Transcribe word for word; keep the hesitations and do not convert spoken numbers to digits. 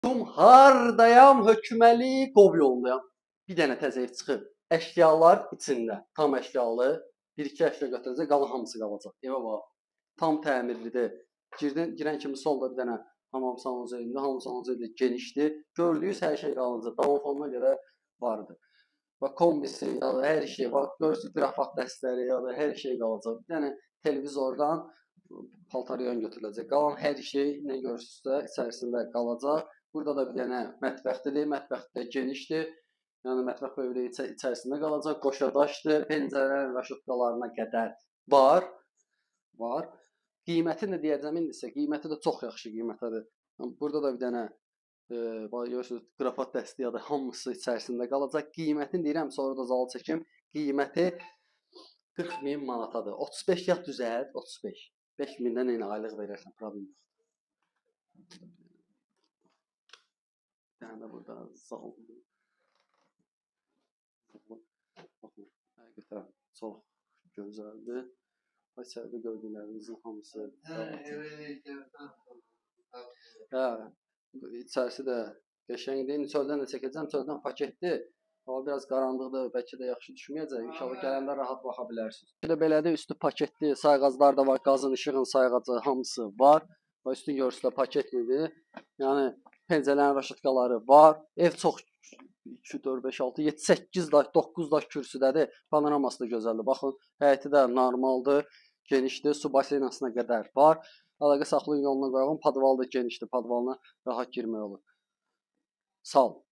Tum hardayam hökməli qov yoldayam. Bir dənə təzə ev çıxıb. Əşyalar içində. Tam əşyalı. Bir-iki əşya götürəcək, qalan hamısı qalacaq. Evə bax. Tam təmirlidir. Girdin, girən kimi solda bir dənə hamam sanuzu evində. Hamam sanuzu evində genişdir. Gördüyünüz hər şey qalacaq. Downformuna görə vardı. Bax kombisi, ya da hər şey, bax görürsüz qrafat dəstləri, ya da hər şey qalacaq. Bir dənə televizordan paltaryan götürüləcək. Qalan hər şey nə görürsünüzsə içərisində qalacaq. Burada da bir dənə mətbəxdir. Mətbəx də genişdir. Yəni mətbəx böyrü içə içərisində qalacaq. Qoşadaşdır. Pəncərələrin raşutkalarına qədər var. Var. Qiymətini də deyəcəm indisə, qiyməti də çox yaxşı qiymətədir. Burada da bir dənə e, bax görürsüz qrafat dəsti ya da hamısı içərisində qalacaq. Qiymətini deyirəm, sonra da zalı çəkim. Qiyməti qırx min manatadır. otuz beş yat düzəlt, otuz beş. beş mindən eyni aylıq verərsən, problem yoxdur. Yəni burada zal. Baxın, həqiqətən çox gözəldir. İçəridə gördüklərinizin hamısı. Hə, içərisi də qəşəngdir. Çöldən də çəkəcəm, çöldən paketdir. Hava biraz qaranlıqdır, bəlkə də yaxşı düşməyəcək. İnşallah gələndə rahat baxa bilərsiniz. Bir də belədir, üstü paketli, sayğaclar da var, qazın, işığın sayğacı hamısı var. Və üstün görürsüzlər paketlidir. Yəni pəncərələrin raşatkaları var. Ev çox iki, dörd, beş, altı, yeddi, səkkiz daş, doqquz daş kürsüdədir. Panoraması da gözəldir. Baxın, həyəti də normaldır, genişdir. Su baseynasına qədər var. Əlaqə saxlayın yoluna qoyğun. Podval da genişdir. Podvalına rahat girmək olur. Sağ olun.